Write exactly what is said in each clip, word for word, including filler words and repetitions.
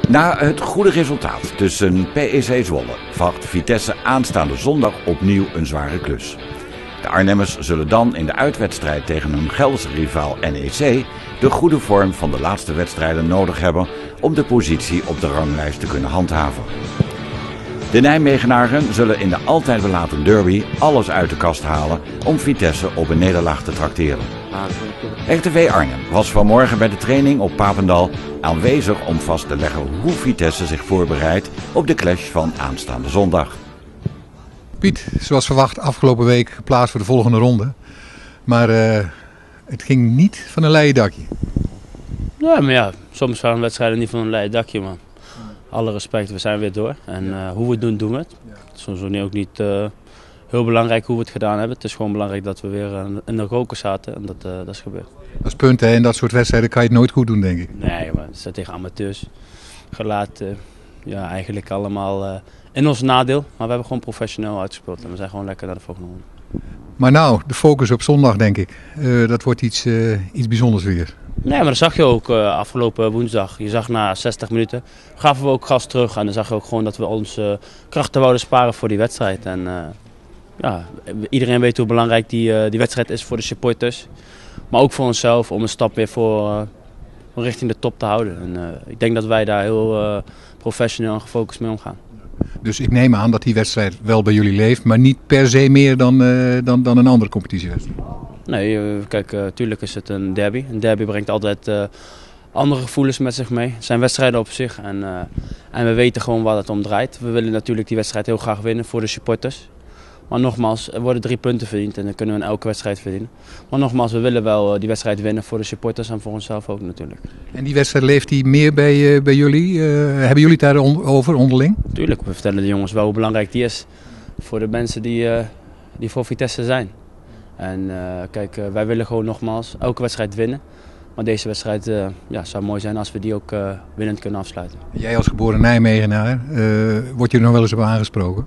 Na het goede resultaat tussen P E C Zwolle wacht Vitesse aanstaande zondag opnieuw een zware klus. De Arnhemmers zullen dan in de uitwedstrijd tegen hun Gelderse rivaal N E C de goede vorm van de laatste wedstrijden nodig hebben om de positie op de ranglijst te kunnen handhaven. De Nijmegenaren zullen in de altijd belaten derby alles uit de kast halen om Vitesse op een nederlaag te trakteren. R T V Arnhem was vanmorgen bij de training op Papendal aanwezig om vast te leggen hoe Vitesse zich voorbereidt op de clash van aanstaande zondag. Piet, zoals verwacht afgelopen week geplaatst voor de volgende ronde. Maar uh, het ging niet van een leien dakje. Ja, maar ja, soms gaan wedstrijden niet van een leien dakje, man. Alle respect, we zijn weer door. En uh, hoe we het doen, doen we het. Het is soms ook niet uh, heel belangrijk hoe we het gedaan hebben. Het is gewoon belangrijk dat we weer in de roker zaten en dat, uh, dat is gebeurd. Dat is punt, hè? In dat soort wedstrijden kan je het nooit goed doen, denk ik. Nee, maar het is tegen amateurs. Gelaat, uh, ja, eigenlijk allemaal uh, in ons nadeel. Maar we hebben gewoon professioneel uitgespeeld en we zijn gewoon lekker naar de volgende ronde. Maar nou, de focus op zondag, denk ik. Uh, dat wordt iets, uh, iets bijzonders weer. Nee, maar dat zag je ook uh, afgelopen woensdag. Je zag na zestig minuten gaven we ook gas terug. En dan zag je ook gewoon dat we onze uh, krachten wouden sparen voor die wedstrijd. En uh, ja, iedereen weet hoe belangrijk die, uh, die wedstrijd is voor de supporters. Maar ook voor onszelf om een stap weer voor, uh, richting de top te houden. En, uh, ik denk dat wij daar heel uh, professioneel en gefocust mee omgaan. Dus ik neem aan dat die wedstrijd wel bij jullie leeft, maar niet per se meer dan, uh, dan, dan een andere competitiewedstrijd. Nee, kijk, natuurlijk uh, is het een derby. Een derby brengt altijd uh, andere gevoelens met zich mee. Het zijn wedstrijden op zich en, uh, en we weten gewoon waar het om draait. We willen natuurlijk die wedstrijd heel graag winnen voor de supporters. Maar nogmaals, er worden drie punten verdiend en dan kunnen we in elke wedstrijd verdienen. Maar nogmaals, we willen wel uh, die wedstrijd winnen voor de supporters en voor onszelf ook natuurlijk. En die wedstrijd leeft die meer bij, uh, bij jullie? Uh, hebben jullie het daarover onderling? Tuurlijk, we vertellen de jongens wel hoe belangrijk die is voor de mensen die, uh, die voor Vitesse zijn. En uh, kijk, uh, wij willen gewoon nogmaals elke wedstrijd winnen. Maar deze wedstrijd uh, ja, zou mooi zijn als we die ook uh, winnend kunnen afsluiten. Jij als geboren Nijmegenaar, uh, word je er nog wel eens op aangesproken?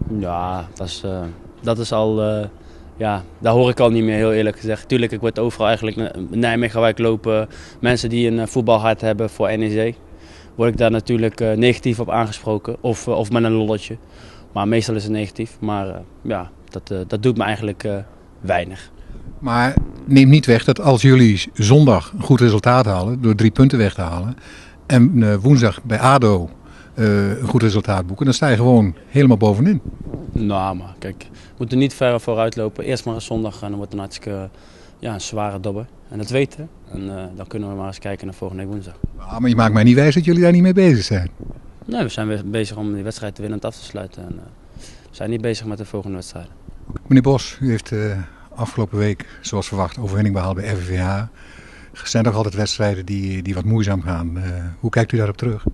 Ja, dat is, uh, dat is al, uh, ja, daar hoor ik al niet meer, heel eerlijk gezegd. Tuurlijk, ik word overal eigenlijk in Nijmegen waar ik loop, uh, mensen die een uh, voetbalhart hebben voor N E C. Word ik daar natuurlijk uh, negatief op aangesproken of, uh, of met een lolletje. Maar meestal is het negatief. Maar uh, ja, dat, uh, dat doet me eigenlijk uh, weinig. Maar neem niet weg dat als jullie zondag een goed resultaat halen, door drie punten weg te halen, en uh, woensdag bij A D O uh, een goed resultaat boeken, dan sta je gewoon helemaal bovenin. Nou, maar kijk, we moeten niet ver vooruit lopen. Eerst maar een zondag en dan wordt het een hartstikke ja, een zware dobber. En dat weten we. En uh, dan kunnen we maar eens kijken naar volgende week woensdag. Ja, maar je maakt mij niet wijs dat jullie daar niet mee bezig zijn. Nee, we zijn weer bezig om die wedstrijd winnend af te sluiten. En, uh, we zijn niet bezig met de volgende wedstrijden. Meneer Bos, u heeft uh, afgelopen week, zoals verwacht, overwinning behaald bij R V V H. Er zijn toch altijd wedstrijden die, die wat moeizaam gaan. Uh, hoe kijkt u daarop terug?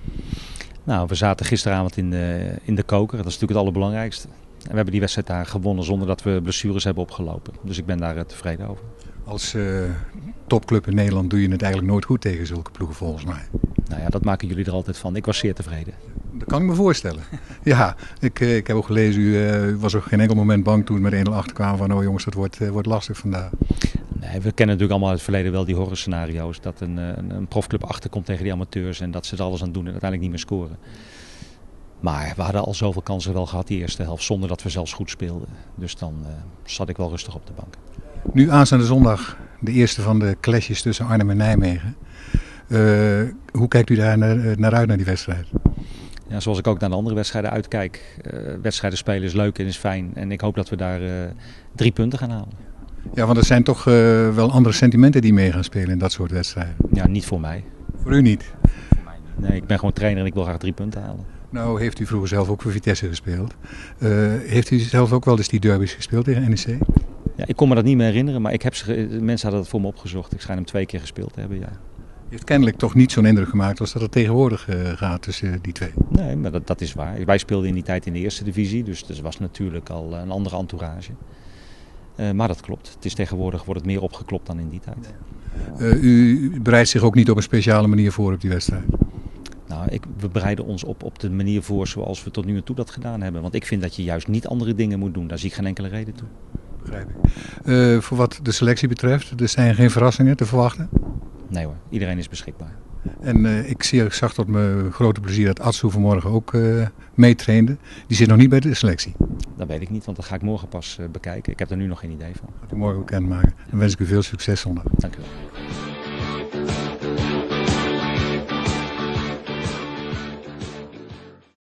Nou, we zaten gisteravond in de, in de koker. Dat is natuurlijk het allerbelangrijkste. En we hebben die wedstrijd daar gewonnen zonder dat we blessures hebben opgelopen. Dus ik ben daar uh, tevreden over. Als uh, topclub in Nederland doe je het eigenlijk nooit goed tegen zulke ploegen volgens mij. Nou ja, dat maken jullie er altijd van. Ik was zeer tevreden. Dat kan ik me voorstellen. Ja, ik, ik heb ook gelezen, u uh, was ook geen enkel moment bang toen we met één nul achterkwamen van oh jongens, dat wordt, uh, wordt lastig vandaag. Nee, we kennen natuurlijk allemaal uit het verleden wel die horrorscenario's. Dat een, een, een profclub achterkomt tegen die amateurs en dat ze er alles aan doen en uiteindelijk niet meer scoren. Maar we hadden al zoveel kansen wel gehad die eerste helft zonder dat we zelfs goed speelden. Dus dan uh, zat ik wel rustig op de bank. Nu aanstaande zondag de eerste van de clashes tussen Arnhem en Nijmegen. Uh, hoe kijkt u daar naar, naar uit naar die wedstrijd? Ja, zoals ik ook naar de andere wedstrijden uitkijk. Uh, wedstrijden spelen is leuk en is fijn. En ik hoop dat we daar uh, drie punten gaan halen. Ja, want er zijn toch uh, wel andere sentimenten die mee gaan spelen in dat soort wedstrijden. Ja, niet voor mij. Voor u niet? Voor mij niet. Nee, ik ben gewoon trainer en ik wil graag drie punten halen. Nou, heeft u vroeger zelf ook voor Vitesse gespeeld. Uh, heeft u zelf ook wel eens die derbies gespeeld tegen N E C? Ja, ik kon me dat niet meer herinneren, maar ik heb ze, mensen hadden dat voor me opgezocht. Ik schijn hem twee keer gespeeld te hebben, ja. Je heeft kennelijk toch niet zo'n indruk gemaakt als dat het tegenwoordig uh, gaat tussen uh, die twee. Nee, maar dat, dat is waar. Wij speelden in die tijd in de eerste divisie, dus er was natuurlijk al een andere entourage. Uh, maar dat klopt. Het is tegenwoordig wordt het meer opgeklopt dan in die tijd. Uh, u bereidt zich ook niet op een speciale manier voor op die wedstrijd? Nou, ik, we bereiden ons op op de manier voor zoals we tot nu toe dat gedaan hebben. Want ik vind dat je juist niet andere dingen moet doen. Daar zie ik geen enkele reden toe. Begrijp ik. Uh, voor wat de selectie betreft, er zijn geen verrassingen te verwachten? Nee hoor, iedereen is beschikbaar. En uh, ik zie, zag tot mijn grote plezier dat Atsu vanmorgen ook uh, meetrainde. Die zit nog niet bij de selectie. Dat weet ik niet, want dat ga ik morgen pas uh, bekijken. Ik heb er nu nog geen idee van. Dat gaat u morgen bekendmaken. Dan wens ik u veel succes zondag. Dank u wel.